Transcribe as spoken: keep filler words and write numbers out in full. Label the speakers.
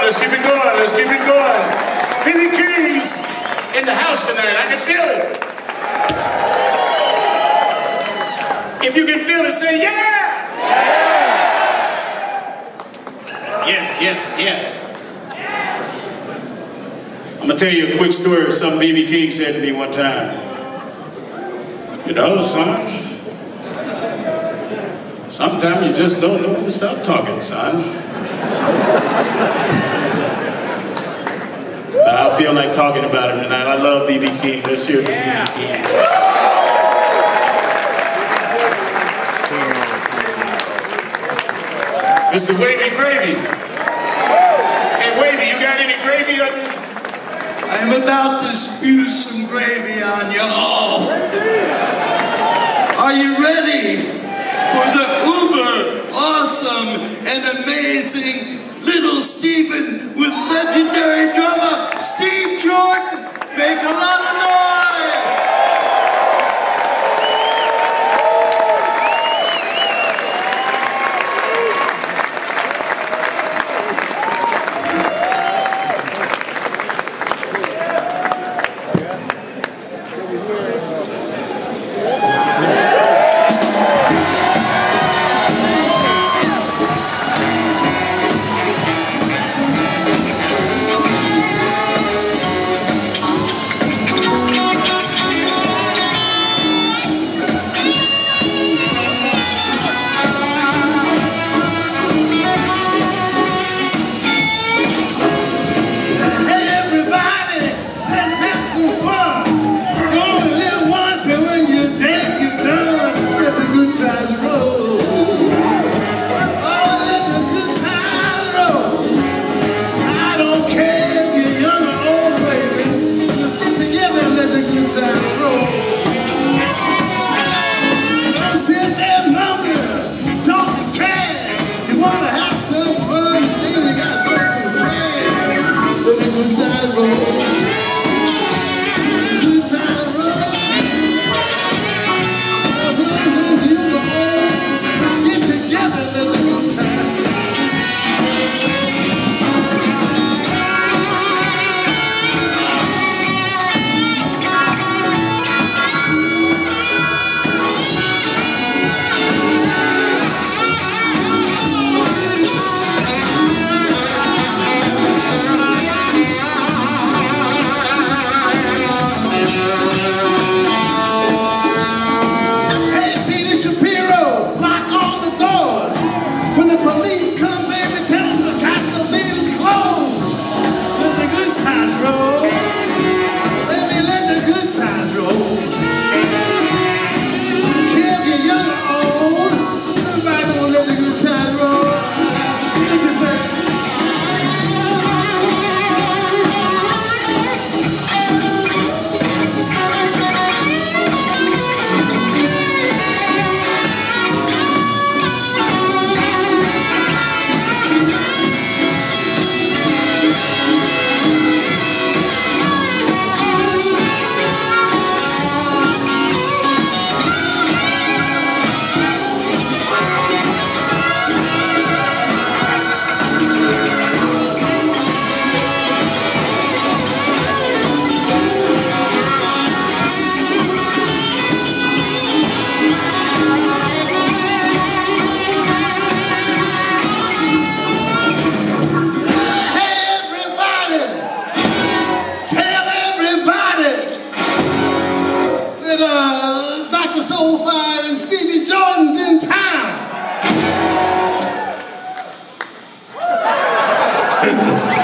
Speaker 1: let's keep it going, let's keep it going. B B King's in the house tonight, I can feel it. If you can feel it, say yeah! Yeah! Yes, yes, yes. I'm gonna tell you a quick story of something B B King said to me one time. You know, son, sometimes you just don't know when to stop talking, son. But I feel like talking about him tonight. I love B B King. Let's hear it from B B King. Mister Wavy Gravy. Hey, Wavy, you got any gravy on me?
Speaker 2: I'm about to spew some gravy on you all. Are you ready for the uber awesome and amazing little Stephen with legendary drummer Steve Jordan? Make a lot of noise!
Speaker 1: And Stevie Jordan's in town.